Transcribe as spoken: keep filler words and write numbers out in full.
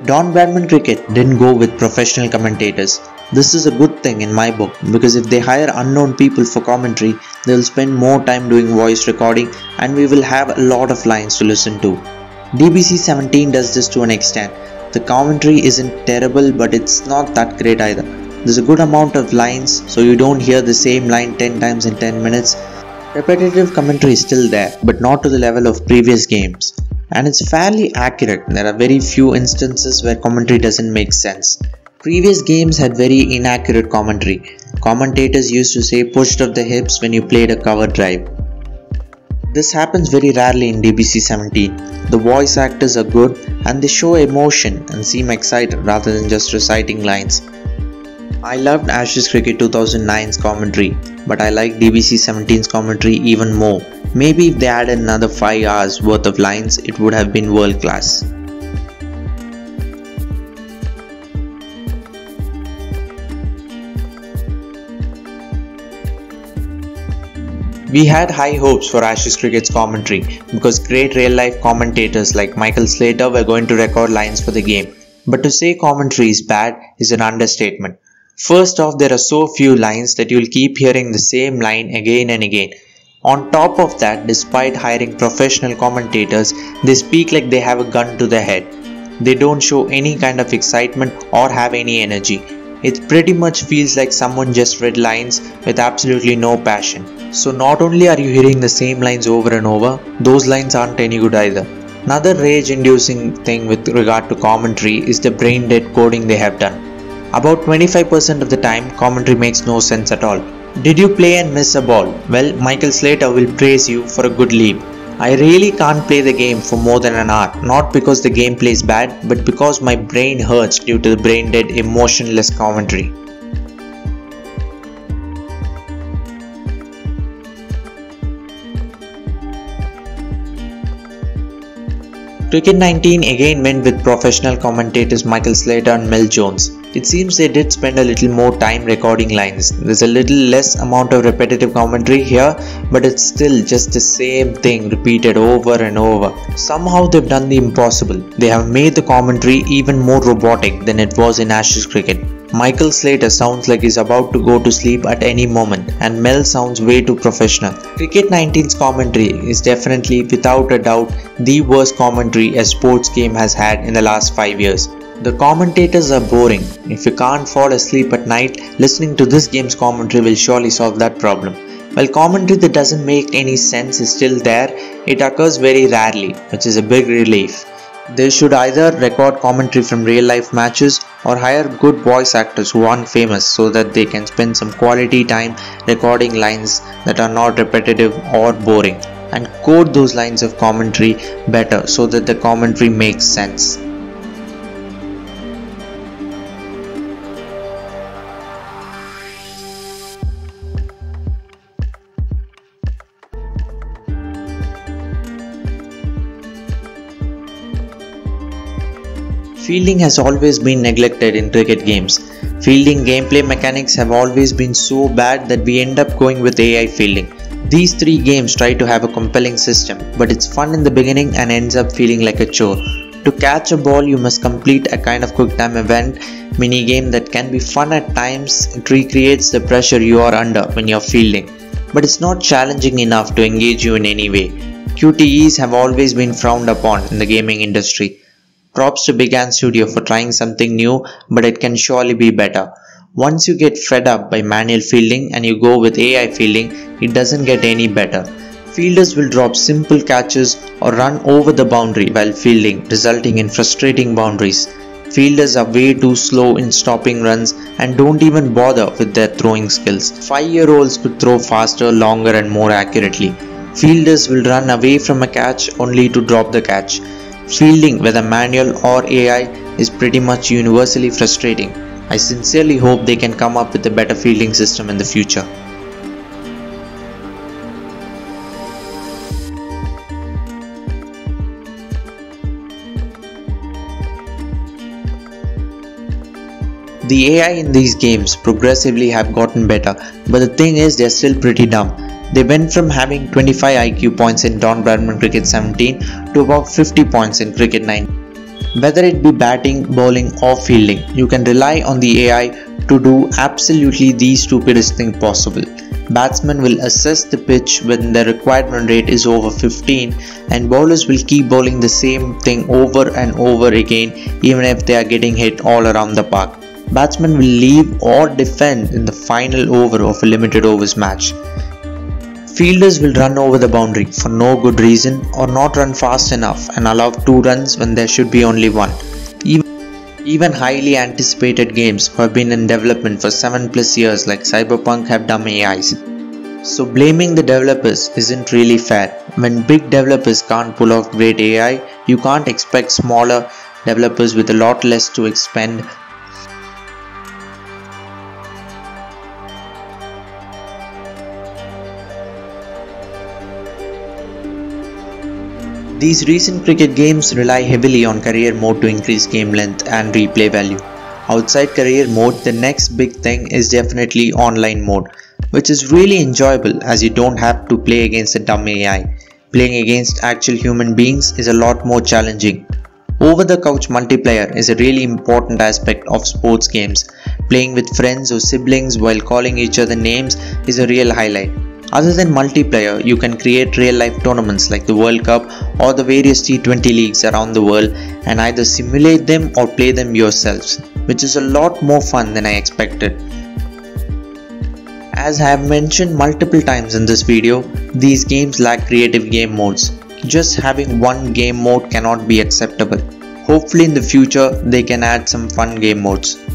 Don Bradman Cricket didn't go with professional commentators. This is a good thing in my book because if they hire unknown people for commentary, they'll spend more time doing voice recording and we will have a lot of lines to listen to. D B C seventeen does this to an extent. The commentary isn't terrible, but it's not that great either. There's a good amount of lines, so you don't hear the same line ten times in ten minutes. Repetitive commentary is still there, but not to the level of previous games. And it's fairly accurate. There are very few instances where commentary doesn't make sense. Previous games had very inaccurate commentary. Commentators used to say pushed off the hips when you played a cover drive. This happens very rarely in D B C seventeen. The voice actors are good and they show emotion and seem excited rather than just reciting lines. I loved Ashes Cricket two thousand nine's commentary, but I like D B C seventeen's commentary even more. Maybe if they added another five hours worth of lines, it would have been world class. We had high hopes for Ashes Cricket's commentary because great real-life commentators like Michael Slater were going to record lines for the game. But to say commentary is bad is an understatement. First off, there are so few lines that you'll keep hearing the same line again and again. On top of that, despite hiring professional commentators, they speak like they have a gun to their head. They don't show any kind of excitement or have any energy. It pretty much feels like someone just read lines with absolutely no passion. So not only are you hearing the same lines over and over, those lines aren't any good either. Another rage-inducing thing with regard to commentary is the brain-dead coding they have done. About twenty-five percent of the time, commentary makes no sense at all. Did you play and miss a ball? Well, Michael Slater will praise you for a good leap. I really can't play the game for more than an hour, not because the gameplay is bad, but because my brain hurts due to the brain-dead, emotionless commentary. Cricket nineteen again went with professional commentators Michael Slater and Mel Jones. It seems they did spend a little more time recording lines. There's a little less amount of repetitive commentary here, but it's still just the same thing repeated over and over. Somehow they've done the impossible. They have made the commentary even more robotic than it was in Ashes Cricket. Michael Slater sounds like he's about to go to sleep at any moment, and Mel sounds way too professional. Cricket nineteen's commentary is definitely, without a doubt, the worst commentary a sports game has had in the last five years. The commentators are boring. If you can't fall asleep at night, listening to this game's commentary will surely solve that problem. While commentary that doesn't make any sense is still there, it occurs very rarely, which is a big relief. They should either record commentary from real life matches or hire good voice actors who aren't famous so that they can spend some quality time recording lines that are not repetitive or boring, and code those lines of commentary better so that the commentary makes sense. Fielding has always been neglected in cricket games. Fielding gameplay mechanics have always been so bad that we end up going with A I fielding. These three games try to have a compelling system, but it's fun in the beginning and ends up feeling like a chore. To catch a ball, you must complete a kind of quick time event minigame that can be fun at times. It recreates the pressure you are under when you're fielding, but it's not challenging enough to engage you in any way. Q T Es have always been frowned upon in the gaming industry. Props to Big Ant Studio for trying something new, but it can surely be better. Once you get fed up by manual fielding and you go with A I fielding, it doesn't get any better. Fielders will drop simple catches or run over the boundary while fielding, resulting in frustrating boundaries. Fielders are way too slow in stopping runs and don't even bother with their throwing skills. Five-year-olds could throw faster, longer and more accurately. Fielders will run away from a catch only to drop the catch. Fielding, whether manual or A I, is pretty much universally frustrating. I sincerely hope they can come up with a better fielding system in the future. The A I in these games progressively have gotten better, but the thing is they're still pretty dumb. They went from having twenty-five I Q points in Don Bradman Cricket seventeen to about fifty points in Cricket nine. Whether it be batting, bowling or fielding, you can rely on the A I to do absolutely the stupidest thing possible. Batsmen will assess the pitch when the required run rate is over fifteen, and bowlers will keep bowling the same thing over and over again even if they are getting hit all around the park. Batsmen will leave or defend in the final over of a limited overs match. Fielders will run over the boundary for no good reason or not run fast enough and allow two runs when there should be only one. Even Even highly anticipated games who have been in development for seven plus years like Cyberpunk have dumb A Is. So blaming the developers isn't really fair. When big developers can't pull off great A I, you can't expect smaller developers with a lot less to expend. These recent cricket games rely heavily on career mode to increase game length and replay value. Outside career mode, the next big thing is definitely online mode, which is really enjoyable as you don't have to play against a dumb A I. Playing against actual human beings is a lot more challenging. Over the couch multiplayer is a really important aspect of sports games. Playing with friends or siblings while calling each other names is a real highlight. Other than multiplayer, you can create real-life tournaments like the World Cup or the various T twenty leagues around the world and either simulate them or play them yourselves, which is a lot more fun than I expected. As I have mentioned multiple times in this video, these games lack creative game modes. Just having one game mode cannot be acceptable. Hopefully in the future they can add some fun game modes.